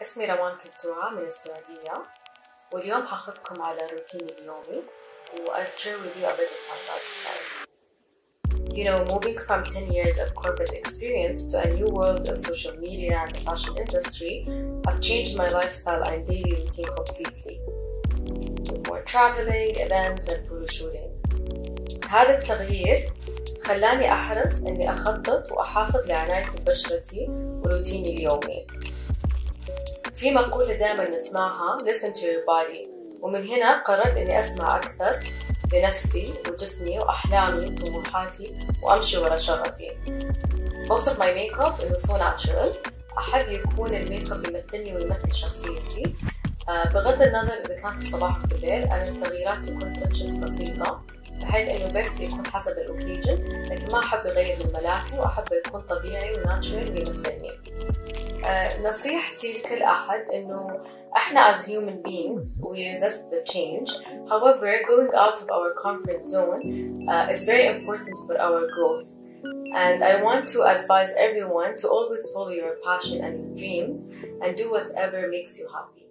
اسمي روان كلتوعة من السعودية، واليوم حاخذكم على روتيني اليومي I'll share with you a bit of my lifestyle. You know, moving from 10 years of corporate experience to a new world of social media and the fashion industry have changed my lifestyle and daily routine completely. With more traveling, events and photo shooting. هذا التغيير خلاني أحرص إني أخطط وأحافظ لعناية بشرتي وروتيني اليومي. في مقولة دائما نسمعها listen to your body، ومن هنا قررت إني أسمع أكثر لنفسي وجسمي وأحلامي وطموحاتي وأمشي ورا شغفي. أوصف my makeup إنه so natural. أحب يكون الميك اب يمثلني ويمثل شخصيتي، بغض النظر إذا كان في الصباح أو في الليل. أنا التغييرات تكون تاتشز بسيطة بحيث إنه بس يكون حسب الأوكيجن، لكن ما أحب أغير من ملامحي وأحب يكون طبيعي وناتشرال ويمثلني. نصيحتي لكل أحد إنه إحنا as human beings we resist the change. However, going out of our comfort zone is very important for our growth. And I want to advise everyone to always follow your passion and your dreams and do whatever makes you happy.